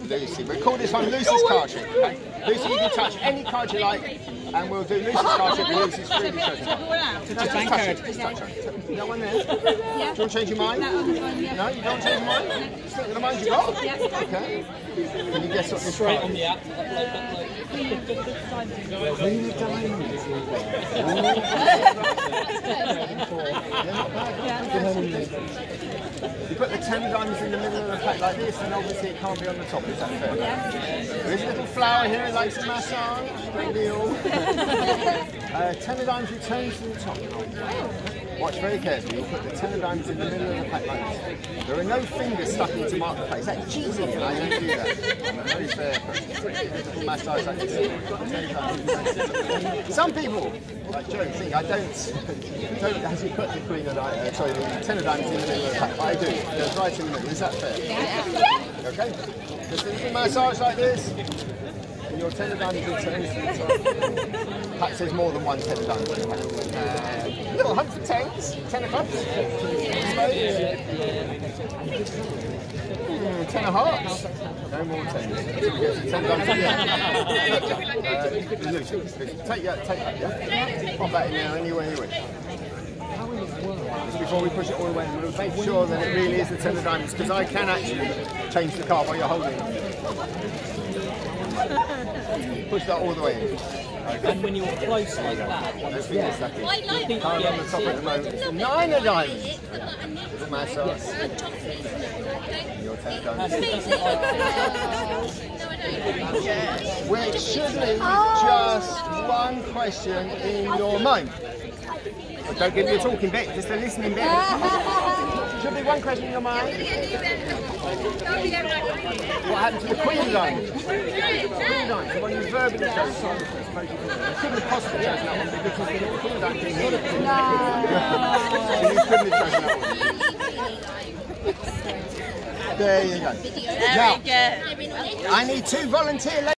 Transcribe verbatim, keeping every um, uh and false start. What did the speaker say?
Lucy. We'll call this one Lucy's card trick. Okay? Lucy, you can touch any card you like, and we'll do Lucy's card trick and Lucy's freely chosen. Just touch it. Just touch it. That one there? Yeah. Do you want to change your mind? No, you don't want to change your mind? Stick with the mind you got? Yeah. Okay. Can you guess what this card is? On the app. Queen of Diamonds. You put the ten of diamonds in the middle of the pack like this, and obviously it can't be on the top. Is that fair? Yeah. There's a little flower here, it likes a massage. Great deal. uh, ten of diamonds returns to the top. Watch very carefully. You'll put the ten of diamonds in the middle of the pack like this. There are no fingers stuck into mark the pack. Is that cheesy? And I don't do that. I'm a very fair person. Little massage like this. Some people, like Joe, think I don't, don't actually put the queen of diamonds, uh, sorry, the ten of diamonds in the middle of the pack. I do. It's right in the middle. Is that fair? Yeah. Okay. Just a little massage like this. And your ten of diamonds returns to the top. Perhaps there's more than one ten of diamonds in the pack. Uh, little hunt for tens. Ten of clubs. Mm, ten of hearts. No more tens. Ten of diamonds. Uh, Lucy, Lucy, take that, take that, yeah? Pop that in there anywhere you wish. Just before we push it all the way in, we'll make sure that it really is the ten of diamonds, because I can actually change the card while you're holding it. Push that all the way in. Okay. And when you're close like that, let's figure this second. Card on the top at the moment. It's nine of diamonds. Little massage. Your ten of diamonds. Which should leave just one question in your mind. But don't give me a talking bit, just a listening bit. Should be one question in your mind. What happened to the Queen of Diamonds? The Queen of Diamonds, the one you verbally chose. You couldn't have possibly chosen that one because the Queen of Diamonds is not a Queen. So you couldn't have chosen that one. There you go. Now, I need two volunteer ladies.